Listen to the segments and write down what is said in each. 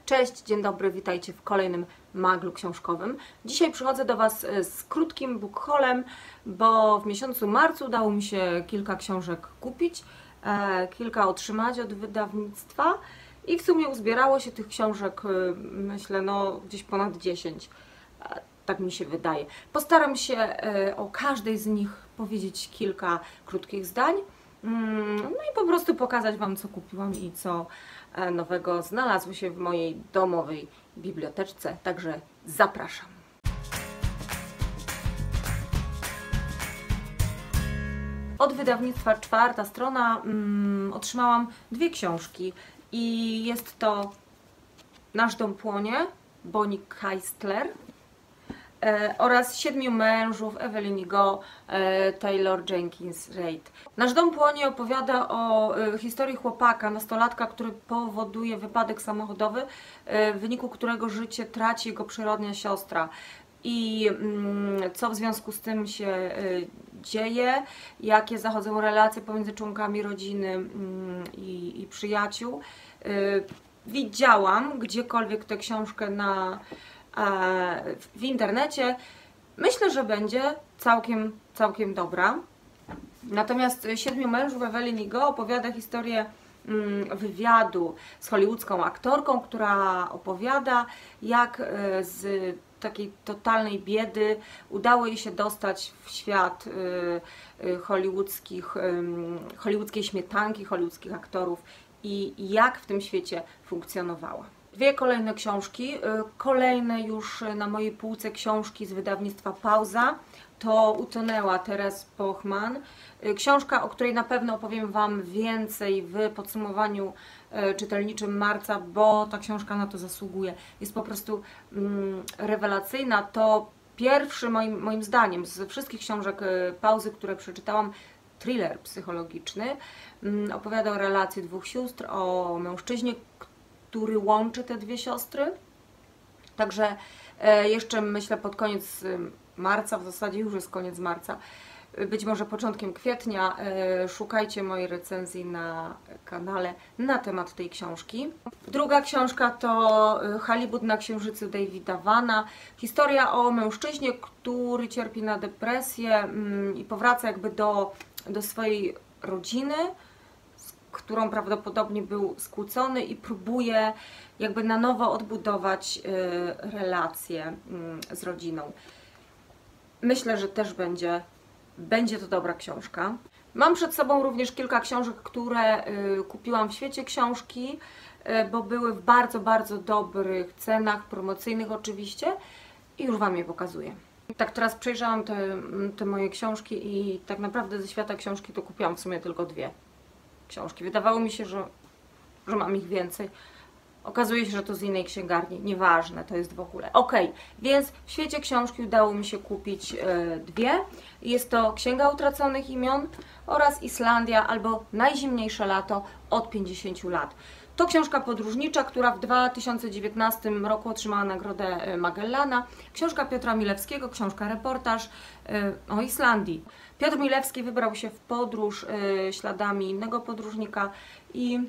Cześć, dzień dobry, witajcie w kolejnym maglu książkowym. Dzisiaj przychodzę do Was z krótkim book haulem, bo w miesiącu marcu udało mi się kilka książek kupić, kilka otrzymać od wydawnictwa i w sumie uzbierało się tych książek, myślę, no gdzieś ponad 10. Tak mi się wydaje. Postaram się o każdej z nich powiedzieć kilka krótkich zdań. No i po prostu pokazać Wam, co kupiłam i co nowego znalazło się w mojej domowej biblioteczce. Także zapraszam. Od wydawnictwa Czwarta Strona otrzymałam dwie książki i jest to Nasz dom płonie Bonnie Keistler oraz Siedmiu mężów Evelyn Hugo, Taylor Jenkins Reid. Nasz dom płonie opowiada o historii chłopaka, nastolatka, który powoduje wypadek samochodowy, w wyniku którego życie traci jego przyrodnia siostra. I co w związku z tym się dzieje, jakie zachodzą relacje pomiędzy członkami rodziny i przyjaciół. Widziałam gdziekolwiek tę książkę w internecie. Myślę, że będzie całkiem dobra. Natomiast Siedmiu mężów Evelyn Hugo opowiada historię wywiadu z hollywoodzką aktorką, która opowiada, jak z takiej totalnej biedy udało jej się dostać w świat hollywoodzkiej śmietanki, hollywoodzkich aktorów i jak w tym świecie funkcjonowała. Dwie kolejne książki, kolejne już na mojej półce książki z wydawnictwa Pauza, to Utonęła Therese Bochman. Książka, o której na pewno opowiem Wam więcej w podsumowaniu czytelniczym marca, bo ta książka na to zasługuje. Jest po prostu rewelacyjna. To pierwszy moim zdaniem z wszystkich książek Pauzy, które przeczytałam, thriller psychologiczny. Opowiada o relacji dwóch sióstr, o mężczyźnie, który łączy te dwie siostry. Także jeszcze myślę pod koniec marca, w zasadzie już jest koniec marca, być może początkiem kwietnia, szukajcie mojej recenzji na kanale na temat tej książki. Druga książka to Halibut na księżycu Davida Vana. Historia o mężczyźnie, który cierpi na depresję i powraca jakby do swojej rodziny, którą prawdopodobnie był skłócony i próbuje jakby na nowo odbudować relacje z rodziną. Myślę, że też będzie to dobra książka. Mam przed sobą również kilka książek, które kupiłam w świecie książki, bo były w bardzo dobrych cenach, promocyjnych oczywiście, i już Wam je pokazuję. Tak, teraz przejrzałam te moje książki i tak naprawdę ze świata książki to kupiłam w sumie tylko dwie książki. Wydawało mi się, że mam ich więcej. Okazuje się, że to z innej księgarni. Nieważne, to jest w ogóle. Ok, więc w świecie książki udało mi się kupić dwie. Jest to Księga Utraconych Imion oraz Islandia albo Najzimniejsze lato od 50 lat. To książka podróżnicza, która w 2019 roku otrzymała Nagrodę Magellana. Książka Piotra Milewskiego, książka reportaż o Islandii. Piotr Milewski wybrał się w podróż śladami innego podróżnika i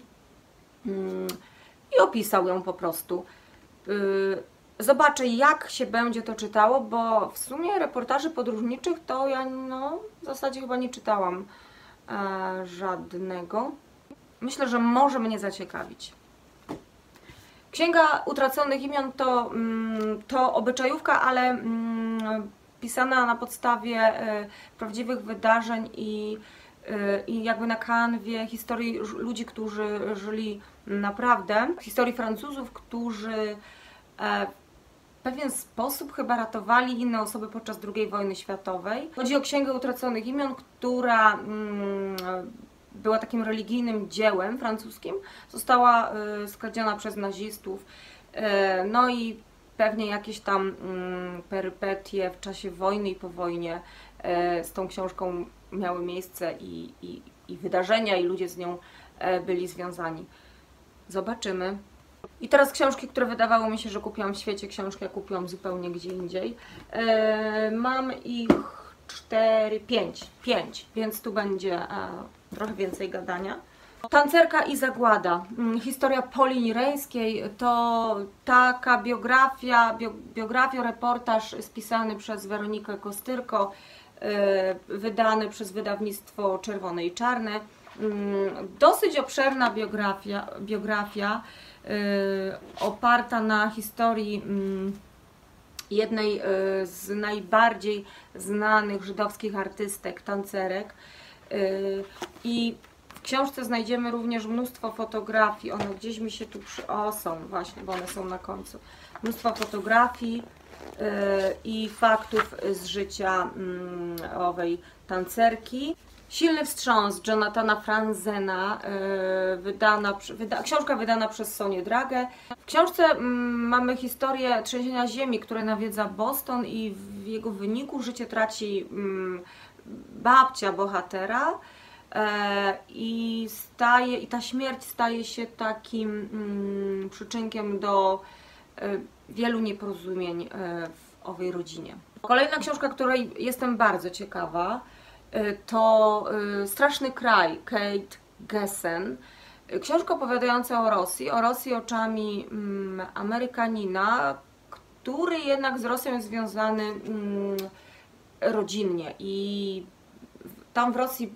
opisał ją po prostu. Zobaczę, jak się będzie to czytało, bo w sumie reportaży podróżniczych to ja w zasadzie chyba nie czytałam żadnego. Myślę, że może mnie zaciekawić. Księga Utraconych Imion to obyczajówka, ale pisana na podstawie prawdziwych wydarzeń i jakby na kanwie historii ludzi, którzy żyli naprawdę, historii Francuzów, którzy w pewien sposób chyba ratowali inne osoby podczas II wojny światowej. Chodzi o Księgę Utraconych Imion, która była takim religijnym dziełem francuskim, została skradziona przez nazistów, no i pewnie jakieś tam perypetie w czasie wojny i po wojnie z tą książką miały miejsce i wydarzenia, i ludzie z nią byli związani. Zobaczymy. I teraz książki, które wydawało mi się, że kupiłam w świecie książki, a kupiłam zupełnie gdzie indziej. Mam ich 5, więc tu będzie trochę więcej gadania. Tancerka i zagłada. Historia Poli Nireńskiej to taka biografia, reportaż spisany przez Weronikę Kostyrko, wydany przez wydawnictwo Czerwone i Czarne. Dosyć obszerna biografia oparta na historii jednej z najbardziej znanych żydowskich artystek, tancerek. I w książce znajdziemy również mnóstwo fotografii. One gdzieś mi się tu są właśnie, bo one są na końcu. Mnóstwo fotografii i faktów z życia owej tancerki. Silny wstrząs Jonathana Franzena, książka wydana przez Sonię Dragę. W książce mamy historię trzęsienia ziemi, które nawiedza Boston i w jego wyniku życie traci babcia bohatera i ta śmierć staje się takim przyczynkiem do wielu nieporozumień w owej rodzinie. Kolejna książka, której jestem bardzo ciekawa, to Straszny kraj Kate Gessen. Książka opowiadająca o Rosji oczami Amerykanina, który jednak z Rosją jest związany rodzinnie i tam w Rosji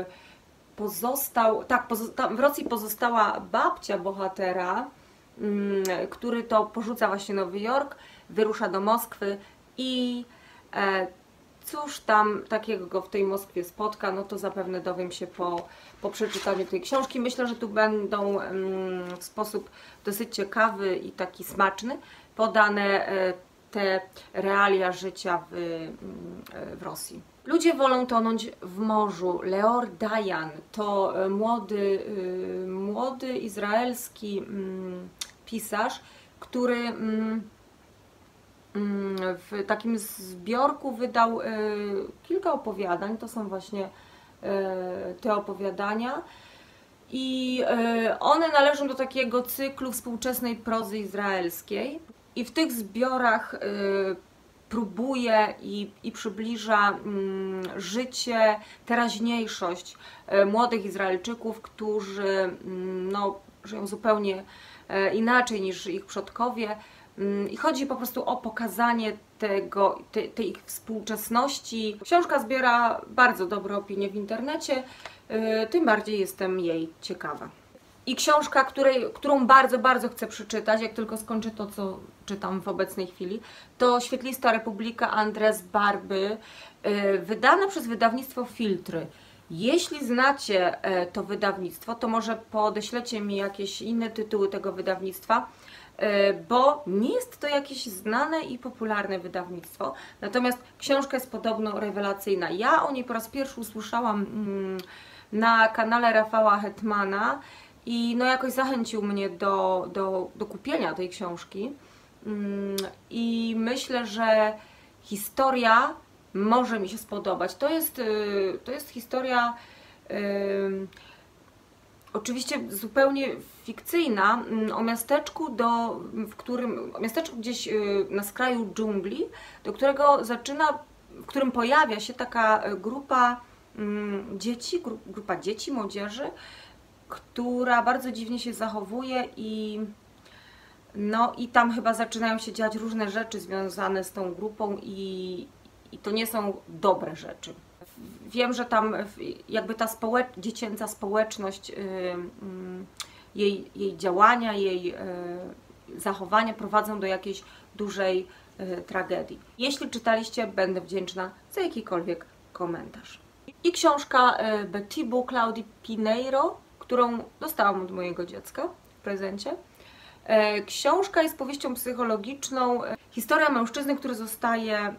w Rosji pozostała babcia bohatera, który to porzuca właśnie Nowy Jork, wyrusza do Moskwy i cóż tam takiego go w tej Moskwie spotka, no to zapewne dowiem się po przeczytaniu tej książki. Myślę, że tu będą w sposób dosyć ciekawy i taki smaczny podane te realia życia w Rosji. Ludzie wolą tonąć w morzu. Leor Dayan to młody izraelski pisarz, który w takim zbiorku wydał kilka opowiadań. To są właśnie te opowiadania i one należą do takiego cyklu współczesnej prozy izraelskiej i w tych zbiorach próbuje i przybliża życie, teraźniejszość młodych Izraelczyków, którzy no, żyją zupełnie inaczej niż ich przodkowie. I chodzi po prostu o pokazanie tej ich współczesności. Książka zbiera bardzo dobre opinie w internecie, tym bardziej jestem jej ciekawa. I książka, którą bardzo, bardzo chcę przeczytać, jak tylko skończę to, co czytam w obecnej chwili, to Świetlista Republika Andres Barby, wydana przez wydawnictwo Filtry. Jeśli znacie to wydawnictwo, to może podeślecie mi jakieś inne tytuły tego wydawnictwa, bo nie jest to jakieś znane i popularne wydawnictwo, natomiast książka jest podobno rewelacyjna. Ja o niej po raz pierwszy usłyszałam na kanale Rafała Hetmana i no jakoś zachęcił mnie do kupienia tej książki i myślę, że historia może mi się spodobać. To jest historia oczywiście zupełnie fikcyjna, o miasteczku, miasteczku gdzieś na skraju dżungli, w którym pojawia się taka grupa dzieci, młodzieży, która bardzo dziwnie się zachowuje i tam chyba zaczynają się dziać różne rzeczy związane z tą grupą i to nie są dobre rzeczy. Wiem, że tam jakby ta dziecięca społeczność, jej działania, jej zachowania prowadzą do jakiejś dużej tragedii. Jeśli czytaliście, będę wdzięczna za jakikolwiek komentarz. I książka Betibu Claudii Pineiro, którą dostałam od mojego dziecka w prezencie. Książka jest powieścią psychologiczną. Historia mężczyzny, który zostaje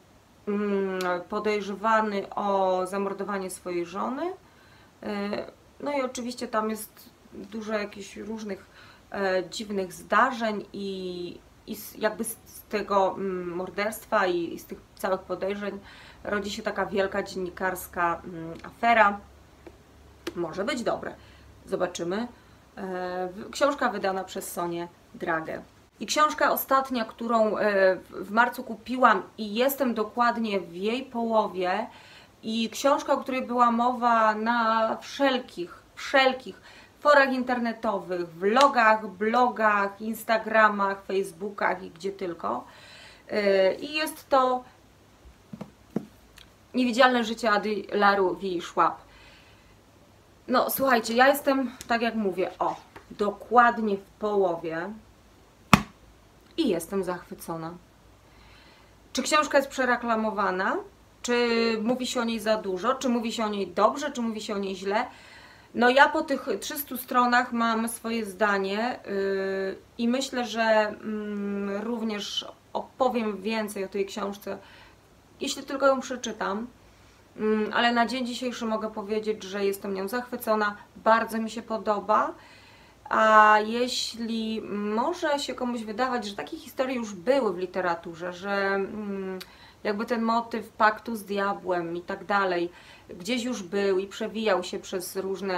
podejrzewany o zamordowanie swojej żony. No i oczywiście tam jest dużo jakichś różnych dziwnych zdarzeń i jakby z tego morderstwa i z tych całych podejrzeń rodzi się taka wielka dziennikarska afera. Może być dobre. Zobaczymy. Książka wydana przez Sonię Dragę. I książka ostatnia, którą w marcu kupiłam i jestem dokładnie w jej połowie, i książka, o której była mowa na wszelkich wszelkich forach internetowych, vlogach, blogach, Instagramach, Facebookach i gdzie tylko. I jest to Niewidzialne życie Ady Laru-Wi Schwab. No słuchajcie, ja jestem, tak jak mówię, dokładnie w połowie i jestem zachwycona. Czy książka jest przereklamowana? Czy mówi się o niej za dużo? Czy mówi się o niej dobrze? Czy mówi się o niej źle? No ja po tych 300 stronach mam swoje zdanie i myślę, że również opowiem więcej o tej książce, jeśli tylko ją przeczytam. Ale na dzień dzisiejszy mogę powiedzieć, że jestem nią zachwycona, bardzo mi się podoba. A jeśli może się komuś wydawać, że takie historie już były w literaturze, że jakby ten motyw paktu z diabłem i tak dalej gdzieś już był i przewijał się przez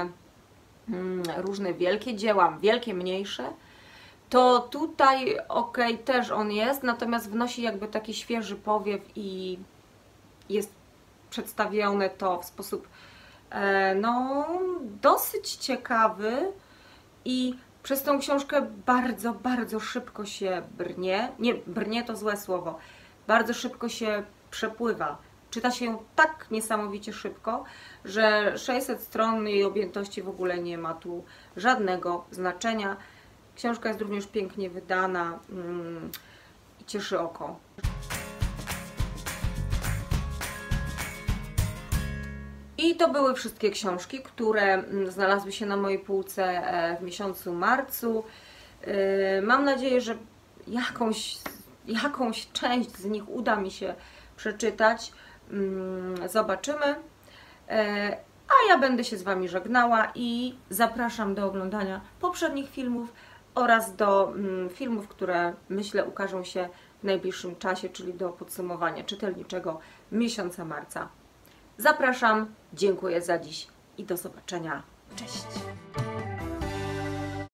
różne wielkie dzieła, wielkie, mniejsze, to tutaj też on jest, natomiast wnosi jakby taki świeży powiew i jest przedstawione to w sposób no dosyć ciekawy i przez tą książkę bardzo, bardzo szybko się brnie. Nie, brnie to złe słowo. Bardzo szybko się przepływa. Czyta się ją tak niesamowicie szybko, że 600 stron jej objętości w ogóle nie ma tu żadnego znaczenia. Książka jest również pięknie wydana i cieszy oko. I to były wszystkie książki, które znalazły się na mojej półce w miesiącu marcu. Mam nadzieję, że jakąś część z nich uda mi się przeczytać. Zobaczymy. A ja będę się z Wami żegnała i zapraszam do oglądania poprzednich filmów oraz do filmów, które myślę ukażą się w najbliższym czasie, czyli do podsumowania czytelniczego miesiąca marca. Zapraszam, dziękuję za dziś i do zobaczenia. Cześć!